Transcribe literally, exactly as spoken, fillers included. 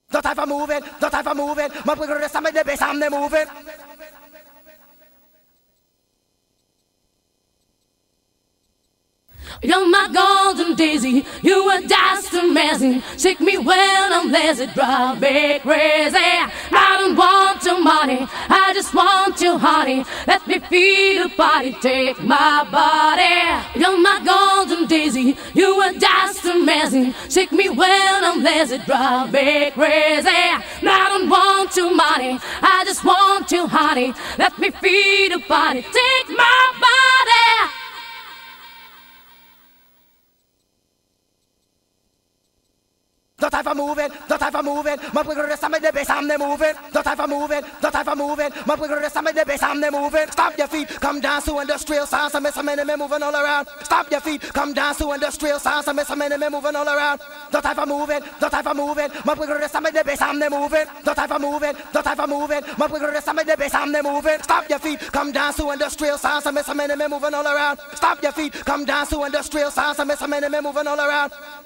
The type of moving, the type of moving. My wiggle rest, I make the bass, I'm the moving. You're my golden daisy, you were just amazing. Shake me when I'm lazy, drive me crazy. I don't want your money, I just want your honey. Let me feel the body, take my body. You're my golden daisy, you were just amazing. Shake me when I'm lazy, drive me crazy. I don't want your money, I just want your honey. Let me feel the body, take my body. The type of moving, the type of moving. My wiggle rest, I make the bass, I'm the moving. The type of moving, the type of moving. My wiggle rest, I make the bass, I'm the moving. Stop your feet, come down to industrial sounds. I miss a minute, moving all around. Stop your feet, come down to industrial sounds. I miss a minute, moving all around. The type of moving, the type of moving. My wiggle rest, I make the bass, I'm the moving. The type of moving, the type of moving. My wiggle rest, I make the bass, I'm the moving. Stop your feet, come down to industrial sounds. I miss a minute, moving all around. Stop your feet, come down to industrial sounds. I miss a minute, moving all around.